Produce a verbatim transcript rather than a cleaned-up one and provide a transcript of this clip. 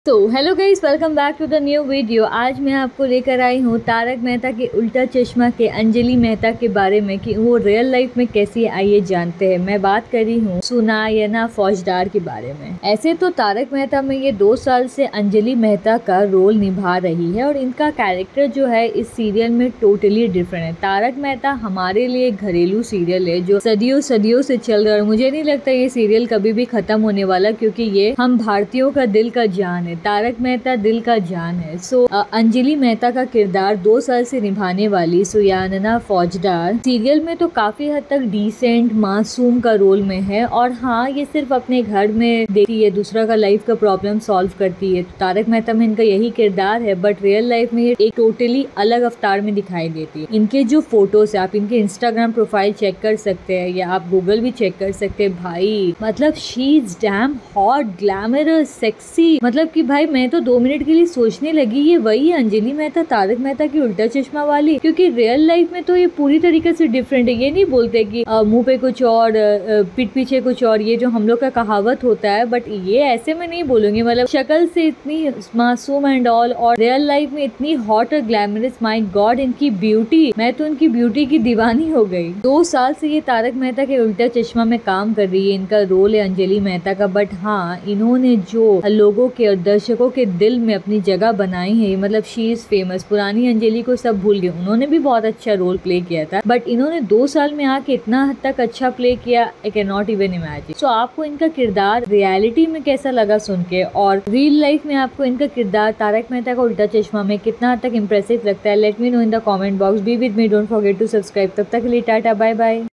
तो hello guys, welcome back to the new video. आज मैं आपको लेकर आई हूँ तारक मेहता के उल्टा चश्मा के अंजलि मेहता के बारे में कि वो रियल लाइफ में कैसी है, आइए जानते हैं। मैं बात कर रही हूँ सुनैना फौजदार के बारे में। ऐसे तो तारक मेहता में ये दो साल से अंजलि मेहता का रोल निभा रही है और इनका कैरेक्टर जो है इस सीरियल में टोटली डिफरेंट है। तारक मेहता हमारे लिए एक घरेलू सीरियल है जो सदियों सदियों से चल रहा है। मुझे नहीं लगता ये सीरियल कभी भी खत्म होने वाला, क्योंकि ये हम भारतीयों का दिल का जान है। तारक मेहता दिल का जान है। सो so, अंजलि मेहता का किरदार दो साल से निभाने वाली सुनैना फौजदार सीरियल में तो काफी हद तक डिसेंट मासूम का रोल में है। और हाँ, ये सिर्फ अपने घर में देखती है, दूसरा का लाइफ का प्रॉब्लम सॉल्व करती है। तो तारक मेहता में इनका यही किरदार है, बट रियल लाइफ में ये एक टोटली अलग अवतार में दिखाई देती है। इनके जो फोटोज है, आप इनके इंस्टाग्राम प्रोफाइल चेक कर सकते हैं या आप गूगल भी चेक कर सकते हैं। भाई मतलब she is damn hot, glamorous, sexy. मतलब कि भाई मैं तो दो मिनट के लिए सोचने लगी ये वही है अंजलि मेहता, तारक मेहता की उल्टा चश्मा वाली। क्योंकि रियल लाइफ में तो ये पूरी तरीके से डिफरेंट है। ये नहीं बोलते कि मुंह पे कुछ और पीठ पीछे कुछ और, ये जो हम लोग का कहावत होता है, बट ये ऐसे में नहीं बोलूंगी। मतलब शक्ल से इतनी मासूम एंड ऑल, और रियल लाइफ में इतनी हॉट और ग्लैमरस। माय गॉड, इनकी ब्यूटी, मैं तो इनकी ब्यूटी की दीवानी हो गई। दो साल से ये तारक मेहता के उल्टा चश्मा में काम कर रही है। इनका रोल है अंजलि मेहता का, बट हाँ, इन्होंने जो लोगों के और दर्शकों के दिल में अपनी जगह बनाई है, मतलब शी इज फेमस। पुरानी अंजलि को सब भूल गए, उन्होंने भी बहुत अच्छा रोल प्ले किया था, बट इन्होंने दो साल में आके इतना हद तक अच्छा प्ले किया, I can not even imagine. So आपको इनका किरदार रियलिटी में कैसा लगा सुन के, और रियल लाइफ में आपको इनका किरदार तारक मेहता का उल्टा चश्मा में कितना हद तक इम्प्रेसिव लगता है? Let me know in the comment box. Be with me, don't forget to subscribe. तब तक के लिए टाटा, बाय बाय।